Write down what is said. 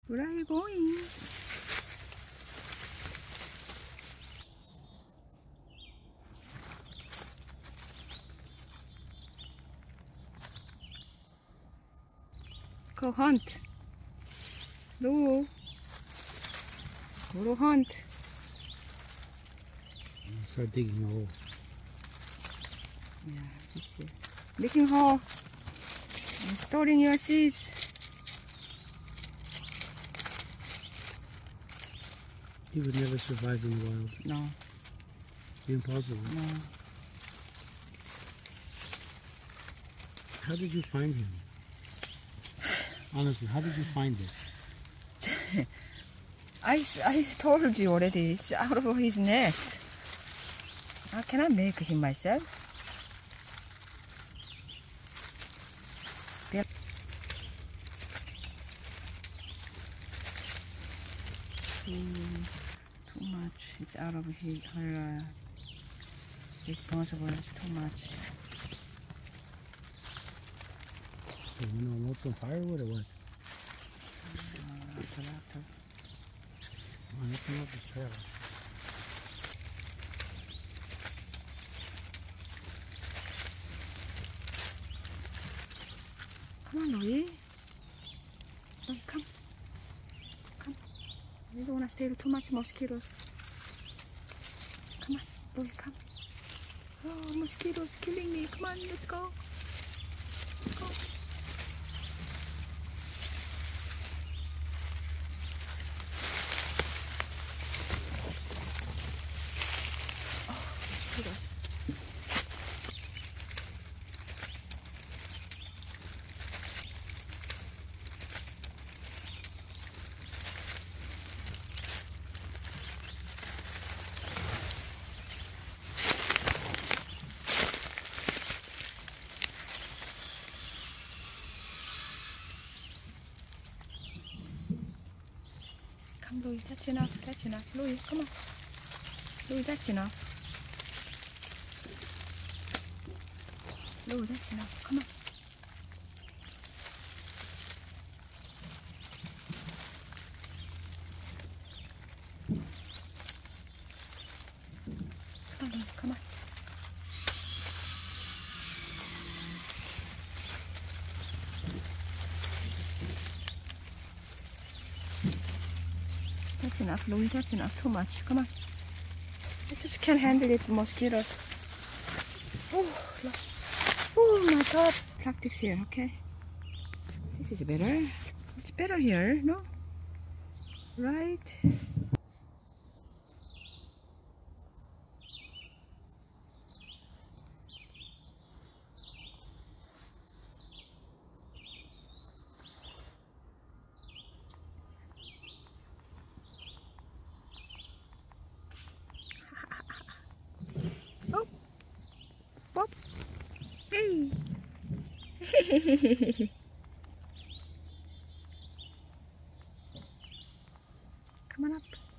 Where are you going? Go hunt. Lou. Go to hunt. Start digging a hole. Yeah, this is making hole and storing your seeds. He would never survive in the wild. No. Impossible. No. How did you find him? Honestly, how did you find this? I told you already, it's out of his nest. I cannot make him myself. Yep. Too much. It's out of her responsible. It's too much. So, you know, load some firewood or what? Tractor. Oh, that's enough this trailer. Come on, Louie. Louie, come. Come. You don't want to stay with too much mosquitoes. Come on, Louie, come. Oh, mosquitoes killing me. Come on, let's go. Let's go. Oh, mosquitoes. Come, Louie, that's enough, that's enough. Louie, come on. Louie, that's enough. Louie, that's enough. Come on. Come on, Louie, come on. That's enough, Louie, that's enough. Too much. Come on. I just can't handle it, mosquitoes. Oh my god. Plastics here, okay. This is better. It's better here, no? Right? Oh! Pop! Hey! Come on up.